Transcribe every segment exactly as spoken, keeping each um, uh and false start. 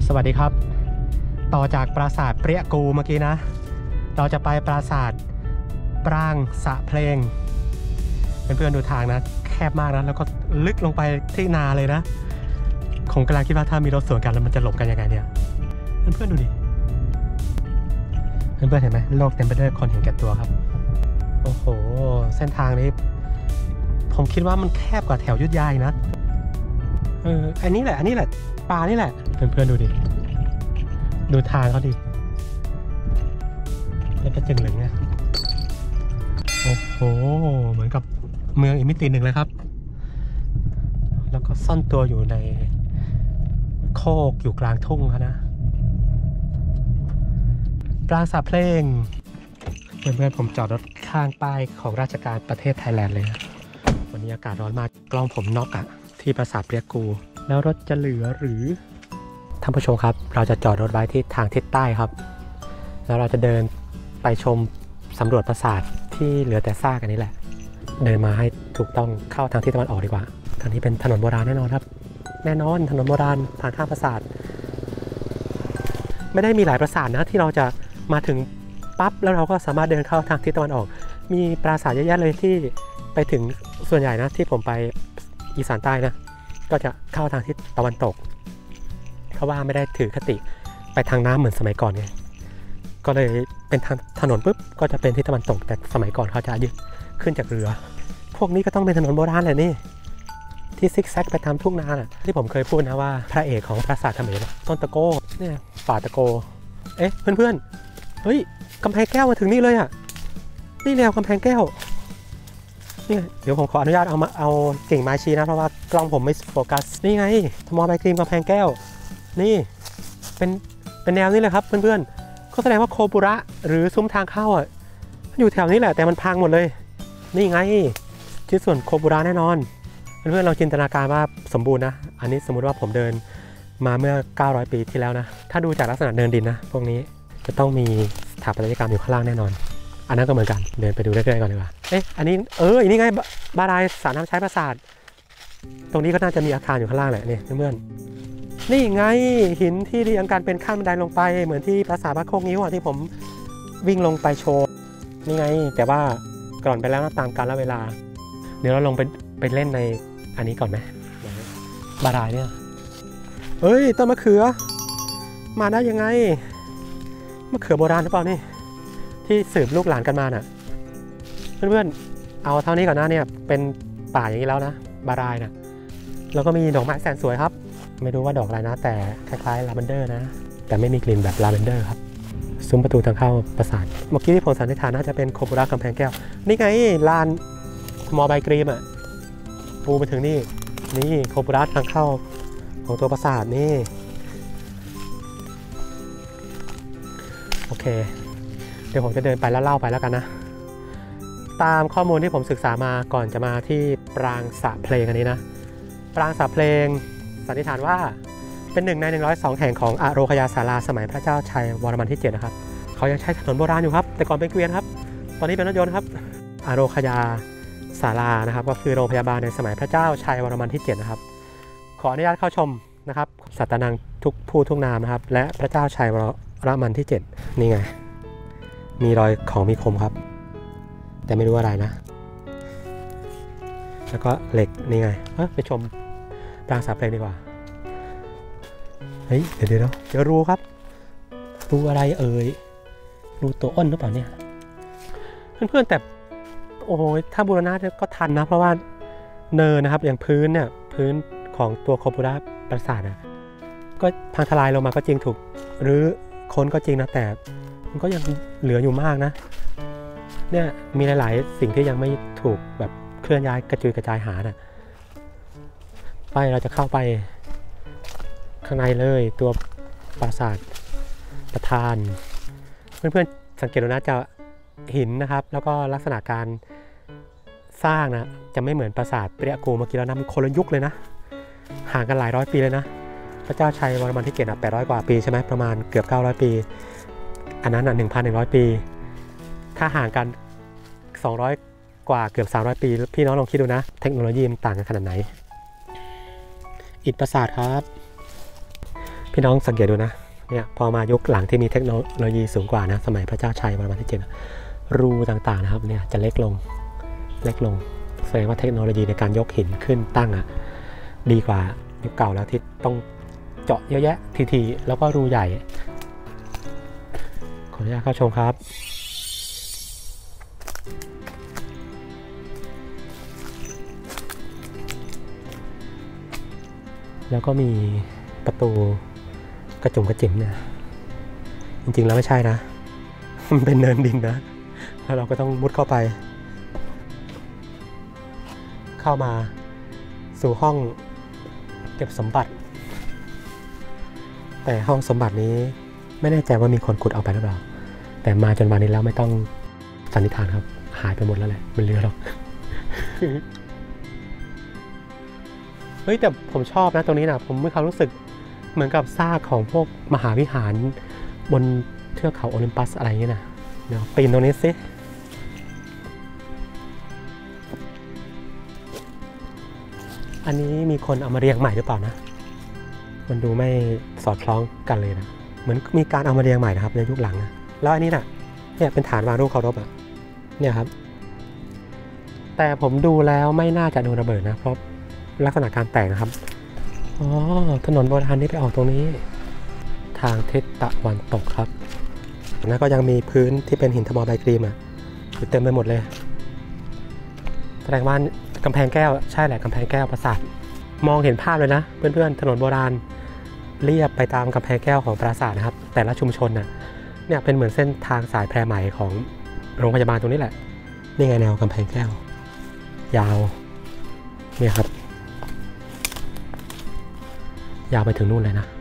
สวัสดีครับต่อจากปราสาทเปรี้ยกูเมื่อกี้นะเราจะไปปราสาทปรางสะเพลงเพื่อนๆดูทางนะแคบมากนะแล้วก็ลึกลงไปที่นาเลยนะคงกำลังคิดว่าถ้ามีรถสวนกันแล้วมันจะหลบกันยังไงเนี่ยเพื่อนๆดูดิเพื่อนๆเห็นไหมโลกเต็มไปด้วยคนเห็นแก่ตัวครับโอ้โหเส้นทางนี้ผมคิดว่ามันแคบกว่าแถวยุทธยาอีกนะเอออันนี้แหละอันนี้แหละปลานี่แหละเพื่อนๆดูดิดูทางเขาดิแล้วก็จึงเหลืองเนี่ยโอ้โหเหมือนกับเมืองอีกมิติหนึ่งเลยครับแล้วก็ซ่อนตัวอยู่ในโคกอยู่กลางทุ่งนะปรางสะเพลงเพื่อนๆผมจอดรถข้างป้ายของราชการประเทศไทยแลนด์เลยนะวันนี้อากาศร้อนมากกล้องผมน็อกอะที่ปราสาทเปรี้ยกูแล้วรถจะเหลือหรือท่านผู้ชมครับเราจะจอดรถไว้ที่ทางทิศใต้ครับแล้วเราจะเดินไปชมสำรวจปราสาทที่เหลือแต่ซากอันนี้แหละเดินมาให้ถูกต้องเข้าทางทิศตะวันออกดีกว่าทางนี้เป็นถนนโบราณแน่นอนครับแน่นอนถนนโบราณผ่านข้ามปราสาทไม่ได้มีหลายปราสาทนะที่เราจะมาถึงปั๊บแล้วเราก็สามารถเดินเข้าทางทิศตะวันออกมีปราสาทเยอะแยะเลยที่ไปถึงส่วนใหญ่นะที่ผมไปอีสานใต้นะก็จะเข้าทางทิศตะวันตกเพราะว่าไม่ได้ถือคติไปทางน้ำเหมือนสมัยก่อนไงก็เลยเป็นทางถนนปุ๊บก็จะเป็นทิศตะวันตกแต่สมัยก่อนเขาจะยึดขึ้นจากเรือพวกนี้ก็ต้องเป็นถนนโบราณแหละนี่ที่ซิกแซกไปตามทุ่งนาที่ผมเคยพูดนะว่าพระเอกของปราสาทเขมรต้นตะโก้เนี่ยป่าตะโกเอ๊ะเพื่อนๆเฮ้ยกำแพงแก้วมาถึงนี่เลยอ่ะนี่แนวกำแพงแก้วนี่เดี๋ยวผมขออนุญาตเอามาเอากิ่งไม้ชี้นะเพราะว่ากล้องผมไม่โฟกัสนี่ไงทมอใบกรีมกำแพงแก้วนี่เป็นเป็นแนวนี้เลยครับเพื่อนๆก็แสดงว่าโคบุระหรือซุ้มทางเข้าอ่ะอยู่แถวนี้แหละแต่มันพังหมดเลยนี่ไงชิ้นส่วนโคบุระแน่นอนเพื่อนๆเราจินตนาการว่าสมบูรณ์นะอันนี้สมมุติว่าผมเดินมาเมื่อเก้าร้อยปีที่แล้วนะถ้าดูจากลักษณะเดินดินนะพวกนี้จะต้องมีสถาปัตยกรรมอยู่ข้างล่างแน่นอนอันนั้นก็เหมือนกันเดินไปดูเรื่อยๆก่อนดีกว่าเอ๊ะอันนี้เอออันนี้ไงบารายสารน้ำใช้ปราสาทตรงนี้ก็น่าจะมีอาคารอยู่ข้างล่างแหละนี่เพื่อนๆนี่ไงหินที่เรียงกันเป็นขั้นบันไดลงไปเหมือนที่ปราสาทพระโคกงิ้วที่ผมวิ่งลงไปโชว์นี่ไงแต่ว่าก่อนไปแล้วตามกาลเวลาเดี๋ยวเราลงไปไปเล่นในอันนี้ก่อนไหมบารายเนี่ยเอ้ยต้นมะเขือมาได้ยังไงมะเขือโบราณหรือเปล่านี่ที่สืบลูกหลานกันมาน่ะเพื่อนๆเอาเท่านี้ก่อนนะเนี่ยเป็นป่าอย่างนี้แล้วนะบารายนะแล้วก็มีดอกไม้แสนสวยครับไม่รู้ว่าดอกอะไรนะแต่คล้ายๆลาเวนเดอร์นะแต่ไม่มีกลิ่นแบบลาเวนเดอร์ครับซุ้มประตูทางเข้าปราสาทเมื่อกี้ที่ผมสันนิษฐานน่าจะเป็นโคบุระกำแพงแก้วนี่ไงลานมอใบกรีมอ่ะปูไปถึงนี่นี่โคบุระทางเข้าของตัวปราสาทนี่โอเคเดี๋ยวผมจะเดินไปแล้วเล่าไปแล้วกันนะตามข้อมูลที่ผมศึกษามาก่อนจะมาที่ปรางสะเพลงอันนี้นะปรางสะเพลงสันนิษฐานว่าเป็นหนึ่งในหนึ่งร้อยสองแห่งของอโรคยาศาลาสมัยพระเจ้าชัยวรมันที่เจ็ดนะครับเขายังใช้ถนนโบราณอยู่ครับแต่ก่อนเป็นเกวียนครับตอนนี้เป็นรถยนต์ครับอโรคยาศาลานะครับก็คือโรงพยาบาลในสมัยพระเจ้าชัยวรมันที่เจ็ดนะครับขออนุญาตเข้าชมนะครับสัตนังทุกผู้ทุกนามนะครับและพระเจ้าชัยวรมันที่เจ็ดนี่ไงมีรอยของมีคมครับแต่ไม่รู้อะไรนะแล้วก็เหล็กนี่ไงเอ้ยไปชมปรางสะเพลงดีกว่าเฮ้ยเดี๋ยวเดี๋ยวเดี๋ยวรู้ครับรู้อะไรเอ่ยรู้ตัวอ้นหรือเปล่าเนี่ยเพื่อนๆแต่โอ้โหถ้าบูรณะก็ทันนะเพราะว่าเนินนะครับอย่างพื้นเนี่ยพื้นของตัวโคบุระปราสาทอ่ะก็พังทลายลงมาก็จริงถูกหรือค้นก็จริงนะแต่มันก็ยังเหลืออยู่มากนะเนี่ยมีหลายๆสิ่งที่ยังไม่ถูกแบบเคลื่อนย้ายกระจุยกระจายหาน่ะไปเราจะเข้าไปข้างในเลยตัวปราสาทประธานเพื่อนๆสังเกตดูนะจะหินนะครับแล้วก็ลักษณะการสร้างนะจะไม่เหมือนปราสาทเปรี้ยกูเมื่อกี้แล้วนะมันคนละยุคเลยนะห่างกันหลายร้อยปีเลยนะพระเจ้าชัยวรมันที่เจ็ดอ่ะแปดร้อยกว่าปีใช่ไหมประมาณเกือบเก้าร้อยปีอันนั้นอ่ะ หนึ่งพันหนึ่งร้อย ปีถ้าห่างกันสองร้อยกว่าเกือบสามร้อยปีพี่น้องลองคิดดูนะเทคโนโลยีมันต่างกันขนาดไหนอิฐปราสาทครับพี่น้องสังเกตดูนะเนี่ยพอมายุคหลังที่มีเทคโนโลยีสูงกว่านะสมัยพระเจ้าชัยประมาณที่เจ็ดรูต่างๆนะครับเนี่ยจะเล็กลงเล็กลงแสดงว่าเทคโนโลยีในการยกหินขึ้นตั้งอ่ะดีกว่ายุคเก่าแล้วที่ต้องเจาะเยอะแยะทีๆแล้วก็รูใหญ่ขออนุญาตเข้าชมครับแล้วก็มีประตูกระจุ่มกระจิ๋มเนี่ยจริงๆแล้วไม่ใช่นะมันเป็นเนินดินนะแล้วเราก็ต้องมุดเข้าไปเข้ามาสู่ห้องเก็บสมบัติแต่ห้องสมบัตินี้ไม่แน่ใจว่ามีคนขุดเอาไปหรือเปล่าแต่มาจนวันนี้แล้วไม่ต้องสันนิษฐานครับหายไปหมดแล้วแหละไม่เหลือหรอก เฮ้ยแต่ผมชอบนะตรงนี้นะผมมีความรู้สึกเหมือนกับซากของพวกมหาวิหารบนเทือกเขาโอลิมปัสอะไรอย่างเงี้ยนะเดี๋ยวปีนตรงนี้สิอันนี้มีคนเอามาเรียงใหม่หรือเปล่านะมันดูไม่สอดคล้องกันเลยนะเหมือนมีการเอามาเรียงใหม่นะครับในยุคหลังนะแล้วอันนี้นะเนี่ยเป็นฐานวางรูปเคารพอ่ะเนี่ยครับแต่ผมดูแล้วไม่น่าจะโดนระเบิดนะเพราะลักษณะการแตกนะครับอ๋อถนนโบราณนี้ไปออกตรงนี้ทางทิศตะวันตกครับแล้วก็ยังมีพื้นที่เป็นหินทมอลใบกรีมอ่ะอยู่เต็มไปหมดเลยแสดงว่ากำแพงแก้วใช่แหละกำแพงแก้วปราสาทมองเห็นภาพเลยนะเพื่อนๆถนนโบราณเรียบไปตามกำแพงแก้วของปราสาทนะครับแต่ละชุมชนน่ะเนี่ยเป็นเหมือนเส้นทางสายแพรไหมของโรงพยาบาลตรงนี้แหละนี่ไงแนวกำแพงแก้วยาวเนี่ยครับยาวไปถึงนู่นเลยนะ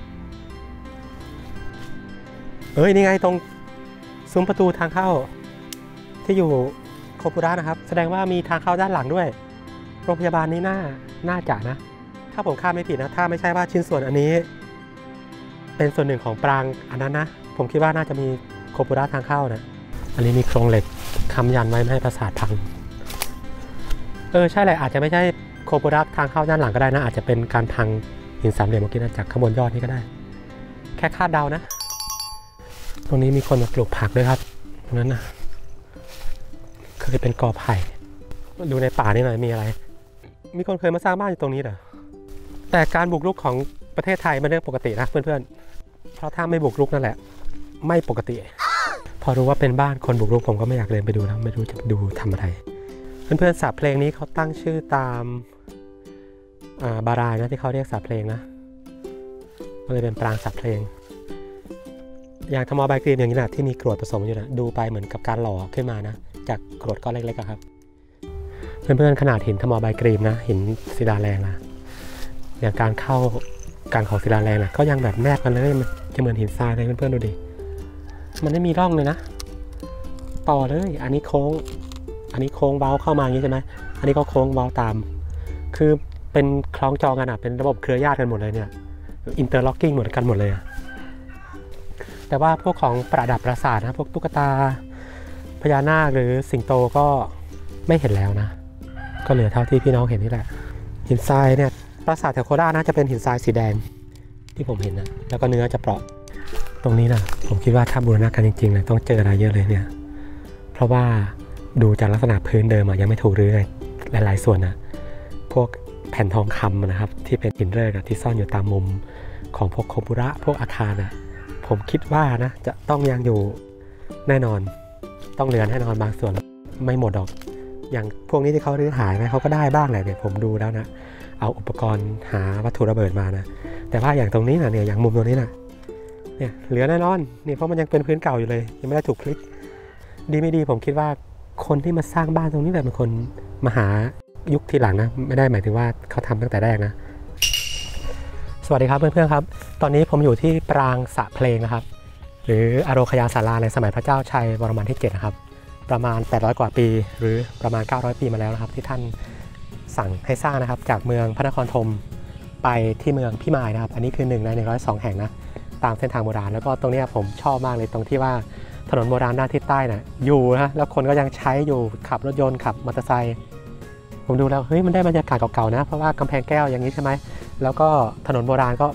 เอ้ยนี่ไงตรงซุ้มประตูทางเข้าที่อยู่โคปุระนะครับแสดงว่ามีทางเข้าด้านหลังด้วยโรงพยาบาลนี้น่าน่าจะนะถ้าผมคาดไม่ผิดนะถ้าไม่ใช่ว่าชิ้นส่วนอันนี้เป็นส่วนหนึ่งของปรางอันนั้นนะผมคิดว่าน่าจะมีโคปุระทางเข้านะอันนี้มีโครงเหล็กค้ำยันไว้ไม่ให้ปราสาทพังเออใช่เลยอาจจะไม่ใช่โคปุระทางเข้าด้านหลังก็ได้นะอาจจะเป็นการพังหินสามเหลี่ยมเมื่อกี้นะจากข้างบนยอดนี่ก็ได้แค่คาดเดานะตรงนี้มีคนมาปลูกผักด้วยครับตรงนั้นนะเคยเป็นกอไผ่ดูในป่านี่หน่อยมีอะไรมีคนเคยมาสร้างบ้านอยู่ตรงนี้เหรอแต่การบุกรุกของประเทศไทยเป็นเรื่องปกตินะเพื่อนๆเพราะถ้าไม่บุกรุกนั่นแหละไม่ปกติพอรู้ว่าเป็นบ้านคนบุกรุกผมก็ไม่อยากเดินไปดูแล้วไม่รู้จะดูทำอะไรเพื่อนๆสระเพลงนี้เขาตั้งชื่อตามบารายนะที่เขาเรียกสระเพลงนะก็เลยเป็นปรางสระเพลงอย่างทมอลใบกรีมอย่างนี้นะที่มีกรวดผสมอยู่นะดูไปเหมือนกับการหล่อขึ้นมานะจากกรวดก้อนเล็กๆครับเพื่อนๆขนาดหินทมอลใบกรีมนะหินศิลาแรงนะอย่างการเข้าการของศิลาแรงนะก็ยังแบบแนบกันเลยมันจะเหมือนหินทรายเลยเพื่อนๆดูดิมันไม่มีร่องเลยนะต่อเลยอันนี้โค้งอันนี้โค้งเว้าเข้ามาอย่างนี้ใช่ไหมอันนี้ก็โค้งเว้าตามคือเป็นคล้องจองกันอ่ะเป็นระบบเครือญาติกันหมดเลยเนี่ยอินเตอร์ล็อกกิ้งเหมือนกันหมดเลยแต่ว่าพวกของประดับปราสาทนะพวกตุ๊กตาพญานาคหรือสิงโตก็ไม่เห็นแล้วนะก็เหลือเท่าที่พี่น้องเห็นนี่แหละหินทรายเนี่ยปราสาทแถวโคราชนะจะเป็นหินทรายสีแดงที่ผมเห็นนะแล้วก็เนื้อจะเปราะตรงนี้นะผมคิดว่าถ้าบูรณะกันจริงๆเลยต้องเจออะไรเยอะเลยเนี่ยเพราะว่าดูจากลักษณะพื้นเดิมยังไม่ถูกรื้อเลยหลายๆส่วนนะพวกแผ่นทองคำนะครับที่เป็นหินเริกที่ซ่อนอยู่ตามมุมของพวกโคปุระพวกอาคารนะผมคิดว่านะจะต้องยังอยู่แน่นอนต้องเหลือแน่นอนบางส่วนไม่หมดหรอกอย่างพวกนี้ที่เขารื้อหายไหมเขาก็ได้บ้างแหละเนี่ยผมดูแล้วนะเอาอุปกรณ์หาวัตถุระเบิดมานะแต่ว่าอย่างตรงนี้นะเนี่ยอย่างมุมตรงนี้นะเนี่ยเหลือแน่นอนนี่เพราะมันยังเป็นพื้นเก่าอยู่เลยยังไม่ได้ถูกพลิกดีไม่ดีผมคิดว่าคนที่มาสร้างบ้านตรงนี้แบบเป็นคนมาหายุคทีหลังนะไม่ได้หมายถึงว่าเขาทำตั้งแต่แรกนะสวัสดีครับเพื่อนๆครับตอนนี้ผมอยู่ที่ปรางสระเพลงนะครับหรืออโรคยาศาลาในสมัยพระเจ้าชัยวรมันที่เจ็ดนะครับประมาณแปดร้อยกว่าปีหรือประมาณเก้าร้อยปีมาแล้วนะครับที่ท่านสั่งให้สร้างนะครับจากเมืองพระนครธมไปที่เมืองพิมายนะครับอันนี้คือหนึ่งในหนึ่งร้อยสองแห่งนะตามเส้นทางโบราณแล้วก็ตรงนี้ผมชอบมากเลยตรงที่ว่าถนนโบราณด้านทิศใต้น่ะอยู่นะแล้วคนก็ยังใช้อยู่ขับรถยนต์ขับมอเตอร์ไซค์ผมดูแล้วเฮ้ยมันได้บรรยากาศเก่าๆนะเพราะว่ากำแพงแก้วอย่างนี้ใช่ไหมแล้วก็ถนนโบราณก็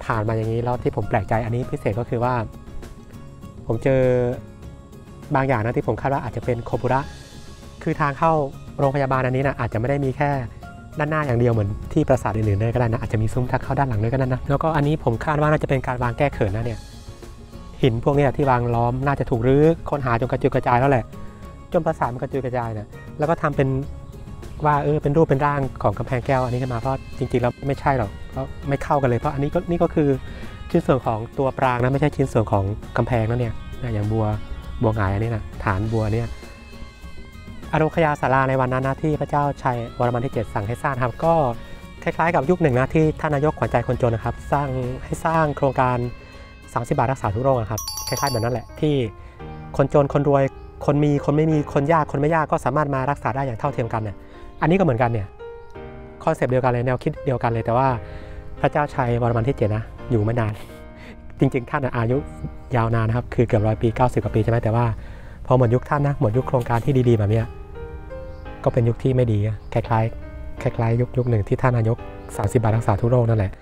ผ่านมาอย่างนี้แล้วที่ผมแปลกใจอันนี้พิเศษก็คือว่าผมเจอบางอย่างนะที่ผมคาดว่าอาจจะเป็นโคบุระคือทางเข้าโรงพยาบาลอันนี้นะอาจจะไม่ได้มีแค่ด้านหน้าอย่างเดียวเหมือนที่ปราสาทอื่นๆด้วยก็ได้นะอาจจะมีซุ้มทางเข้าด้านหลังด้วยก็ได้นะแล้วก็อันนี้ผมคาดว่าน่าจะเป็นการวางแก้เขินนะเนี่ยหินพวกนี้ที่วางล้อมน่าจะถูกรื้อค้นหาจนกระจุยกระจายแล้วแหละจนปราสาทมันกระจุยกระจายนะแล้วก็ทำเป็นว่าเออเป็นรูปเป็นร่างของกำแพงแก้วอันนี้ขึ้นมาเพราะจริงๆแล้วไม่ใช่หรอกเพราะไม่เข้ากันเลยเพราะอันนี้ก็นี่ก็คือชิ้นส่วนของตัวปรางนะไม่ใช่ชิ้นส่วนของกำแพงนั่นเนี่ยอย่างบัวบัวหงายอันนี้นะฐานบัวเนี่ยอโรคยาศาลาในวันนั้นนะที่พระเจ้าชัยวรมันที่เจ็ดสั่งให้สร้างครับก็คล้ายๆกับยุคหนึ่งนะที่ท่านนายกขวัญใจคนจนนะครับสร้างให้สร้างโครงการสามสิบบาทรักษาทุกโรคครับคล้ายๆแบบนั้นแหละที่คนจนคนรวยคนมีคนไม่มีคนยากคนไม่ยากก็สามารถมารักษาได้อย่างเท่าเทียมกันเนี่ยอันนี้ก็เหมือนกันเนี่ยคอนเซปต์เดียวกันเลยแนวคิดเดียวกันเลยแต่ว่าพระเจ้าชัยวรมันที่เจ็ดนะอยู่ไม่นานจริงๆท่านอายุยาวนานนะครับคือเกือบร้อยปีเก้าสิบกว่าปีใช่ไหมแต่ว่าพอหมดยุคท่านนะหมดยุคโครงการที่ดีๆแบบนี้ก็เป็นยุคที่ไม่ดีคล้ายๆคล้ายๆยุคยุคหนึ่งที่ท่านนายกสามสิบบาทรักษาทุกโรคนั่นแหละ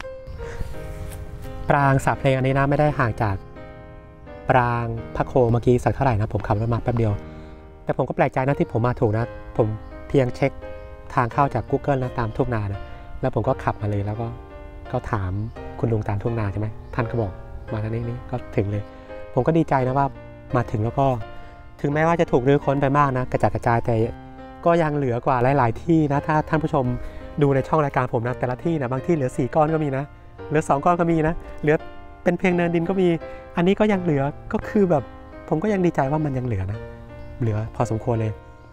ปรางสาเพลงอันนี้นะไม่ได้ห่างจากปรางพระโคเมื่อกี้สักเท่าไหร่นะผมขับรถมาแป๊บเดียวแต่ผมก็แปลกใจนะที่ผมมาถูกนะผมเพียงเช็คทางเข้าจาก Google นะตามทุ่งนานะแล้วผมก็ขับมาเลยแล้วก็ก็ถามคุณลุงตามทุ่งนาใช่ไหมท่านก็บอกมาทางนี้นี่ก็ถึงเลยผมก็ดีใจนะว่ามาถึงแล้วก็ถึงแม้ว่าจะถูกรื้อค้นไปมากนะกระจัดกระจายแต่ก็ยังเหลือกว่าหลายๆที่นะถ้าท่านผู้ชมดูในช่องรายการผมนะแต่ละที่นะบางที่เหลือสี่ก้อนก็มีนะเหลือสองก้อนก็มีนะเหลือเป็นเพียงเนินดินก็มีอันนี้ก็ยังเหลือก็คือแบบผมก็ยังดีใจว่ามันยังเหลือนะเหลือพอสมควรเลย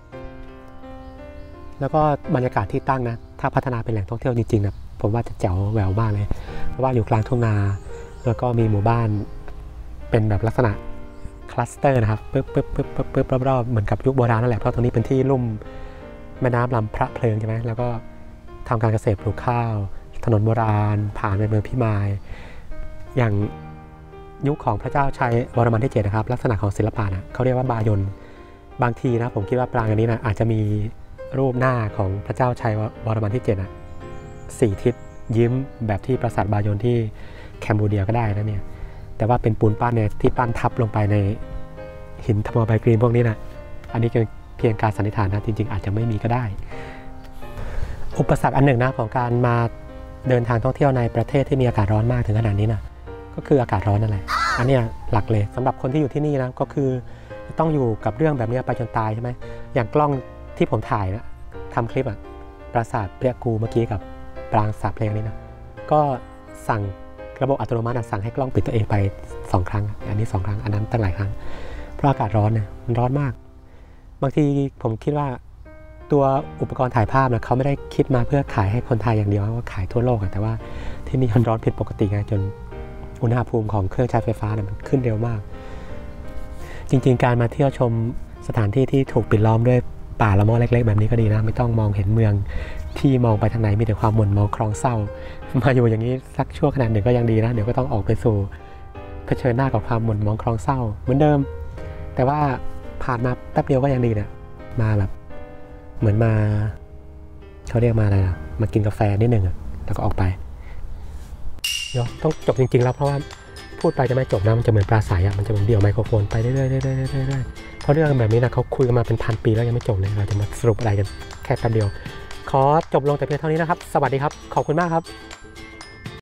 แล้วก็บรรยากาศที่ตั้งนะถ้าพัฒนาเป็นแหล่งท่องเที่ยวจริงๆนะผมว่าจะแจ๋วแหววมากเลยเพราะว่าอยู่กลางทุ่งนาแล้วก็มีหมู่บ้านเป็นแบบลักษณะคลัสเตอร์นะครับปึ๊บปึ๊บปึ๊บปึ๊บปึ๊บรอบๆเหมือนกับยุคโบราณนั่นแหละเพราะตรงนี้เป็นที่ลุ่มแม่น้ำลำพระเพลิงใช่ไหมแล้วก็ทำการเกษตรปลูกข้าวถนนโบราณผ่านไปเมืองพิมายอย่างยุคของพระเจ้าชัยวรมันที่เจ็ดนะครับลักษณะของศิลปะนะเขาเรียกว่าบายนบางทีนะผมคิดว่าปรางอันนี้นะอาจจะมีรูปหน้าของพระเจ้าชัยวรมันที่เจ็ดนะสี่ทิศยิ้มแบบที่ปราสาทบายนที่แคมบูเดียก็ได้นะเนี่ยแต่ว่าเป็นปูนปั้นเนี่ยที่ปั้นทับลงไปในหินทมอร์ไบกรีนพวกนี้นะอันนี้เป็นเพียงการสันนิษฐานนะจริงๆอาจจะไม่มีก็ได้อุปสรรคอันหนึ่งนะของการมาเดินทางท่องเที่ยวในประเทศที่มีอากาศร้อนมากถึงขนาดนี้นะก็คืออากาศร้อนนั่นแหละอันนี้หลักเลยสำหรับคนที่อยู่ที่นี่นะก็คือต้องอยู่กับเรื่องแบบนี้ไปจนตายใช่ไหมอย่างกล้องที่ผมถ่ายนะทำคลิปอะปราสาทเปรียกูเมื่อกี้กับปรางสาเพลงนี้นะก็สั่งระบบอัตโนมัติสั่งให้กล้องปิดตัวเองไปสองครั้งอันนี้สองครั้งอันนั้นตั้งหลายครั้งเพราะอากาศร้อนเนี่ยมันร้อนมากบางทีผมคิดว่าตัวอุปกรณ์ถ่ายภาพนะเขาไม่ได้คิดมาเพื่อขายให้คนไทยอย่างเดียวว่าขายทั่วโลกแต่ว่าที่นี่มันร้อนผิดปกติไงจนอุณหภูมิของเครื่องใช้ไฟฟ้าเนี่ยมันขึ้นเร็วมากจริงๆการมาเที่ยวชมสถานที่ที่ถูกปิดล้อมด้วยป่าละเมาะเล็กๆแบบนี้ก็ดีนะไม่ต้องมองเห็นเมืองที่มองไปทางไหนมีแต่ความหม่นหมองคลองเศร้ามาอยู่อย่างนี้สักชั่วขนาดหนึ่งก็ยังดีนะเดี๋ยวก็ต้องออกไปสู่เผชิญหน้ากับความหม่นหมองคลองเศร้าเหมือนเดิมแต่ว่าผ่านมาแป๊บเดียวก็ยังดีเนี่ยมาแบบเหมือนมาเขาเรียกมาอะไรนะมากินกาแฟนิดหนึ่งแล้วก็ออกไปเดี๋ยวต้องจบจริงๆแล้วเพราะว่าพูดไปจะไม่จบนะมันจะเหมือนปราศัยอ่ะมันจะเหมือนเดี่ยวไมโครโฟนไปเรื่อยๆเรื่อยๆเพราะเรื่องแบบนี้นะเขาคุยกันมาเป็นพันปีแล้วยังไม่จบเลยเราจะมาสรุปอะไรกันแค่แป๊บเดียวขอจบลงแต่เพียงเท่านี้นะครับสวัสดีครับขอบคุณมากครับ